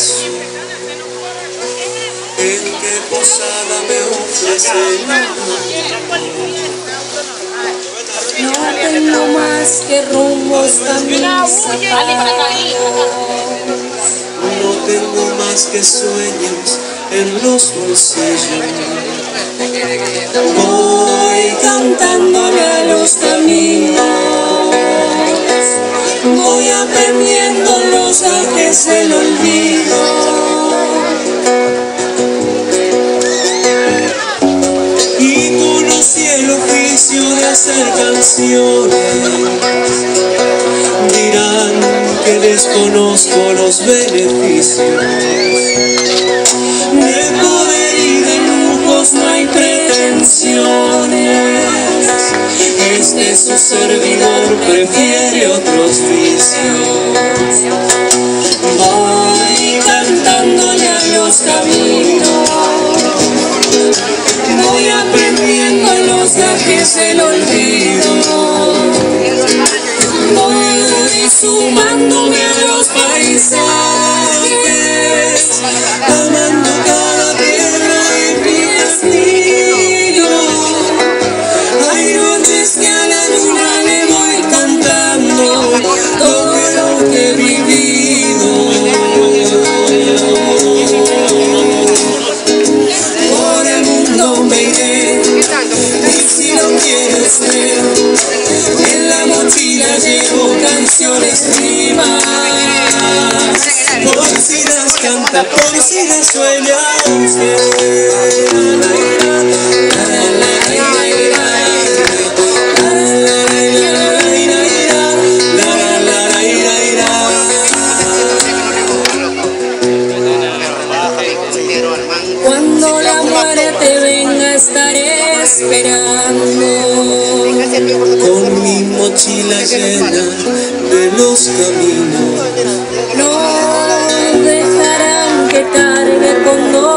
¿En qué posada me ofrecen? No tengo más que rumbos, camisas, No tengo más que sueños en los bolsillos. voy cantándole a los caminos, voy aprendiendo los gajes del olvido. Y conocí el oficio de hacer canciones. Dirán que desconozco los beneficios de poder y de lujos, no hay pretensiones. Este su servidor prefiere otros vicios. Voy cantándole a los caminos, voy aprendiendo los gajes del olvido. Voy sumándome a los paisajes, Amando cada piedra en mi destino. hay noches que a la luna le voy cantando todo lo que he vivido. Por el mundo me iré, y si lo quiere usted, en la mochila llevo canciones rimas. Por si las canta, por si las sueña usted. Cuando la muerte venga estaré esperando, Con mi mochila llena de los caminos. no dejarán que cargue con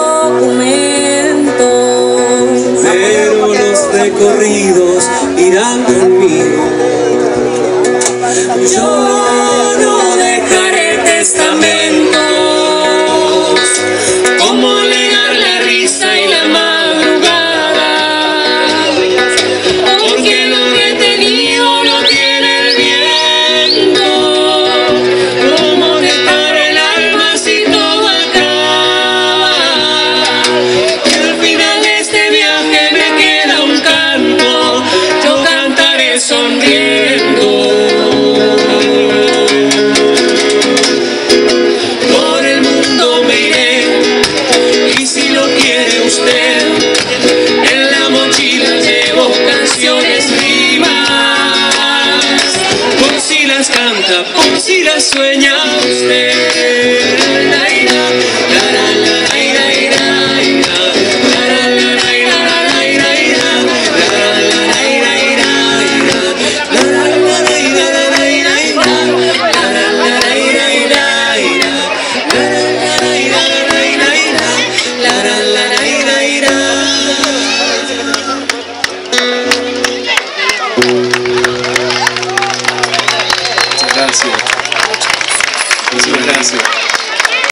documentos, Pero los recorridos irán conmigo. Yo no dejaré testamentos, como negar la risa y la madrugada, porque lo retenido no tiene el viento, como dejar el alma si todo acaba, y al final de este viaje me queda un canto, yo cantaré sonriendo. Por el mundo me iré, y si lo quiere usted, en la mochila llevo canciones rimas, por si las canta, por si las sueña